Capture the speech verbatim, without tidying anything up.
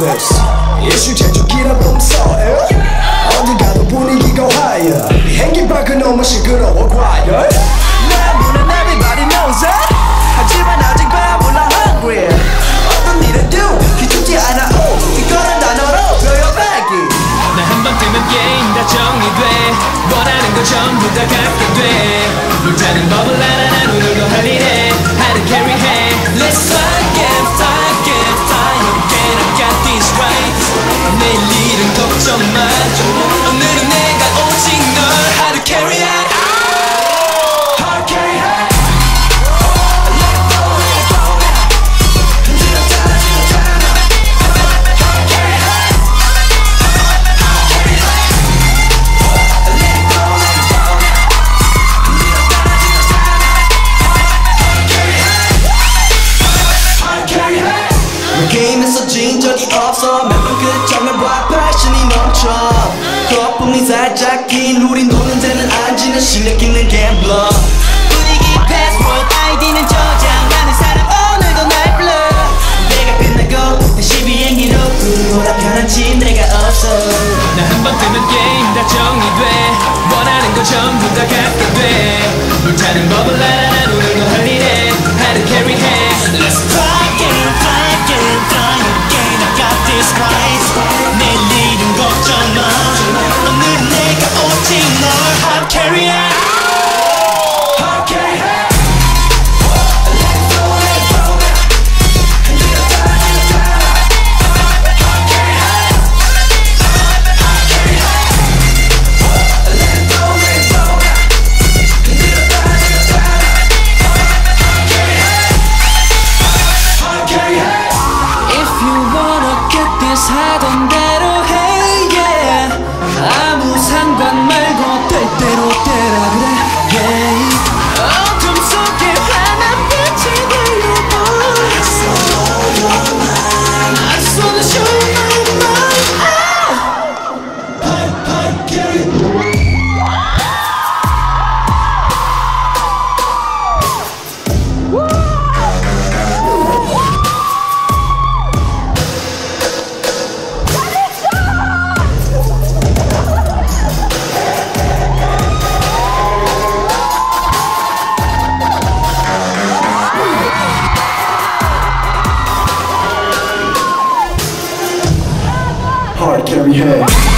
this 이슈 제조기라면서 언젠가도 분위기가 higher 비행기 밖은 너무 시끄러워 과열 나무는 everybody knows it 하지만 아직 배불러 hungry 어떤 일을 do 기죽지 않아 오 이거는 단어로 표현하기 나 한 번 뜨면 게임 다 정리돼 원하는 거 전부 다 갖게 돼 불타는 법을 알아 눈으로 할일해 How to carry 해 Let's fly get fly get fly Again I got this right 내일 일은 걱정 마 오늘은 내가 오직 널 How to carry out Hard carry high 게임에서 진 적이 없어 매번 끝장을 봐 패션이 넘쳐 거품이 살짝 긴 우리 노는 데는 안 지는 실력 있는 갬블러 분위기 패스워드 아이디는 저장하는 사람 오늘도 날 불러 내가 빛나고 다시 비행기로 돌아 편한지 내가 없어 나 한 번 뜨면 게임 다 정리돼 원하는 거 전부 다 갖게 돼 불타는 법을 알아 눈으로 할일해 How to carry 해 Let's fly again fly again fly again I got this right 내일 일은 걱정 마 오늘은 내가 오직 널 How to carry out Hard carry high 하던 대로 해 yeah. 아무 상관 말고 될 대로 되라 그래 yeah. 어둠 속에 환한 빛이 들려봐 I just wanna show you my mind Hard, hard carry Hard carry head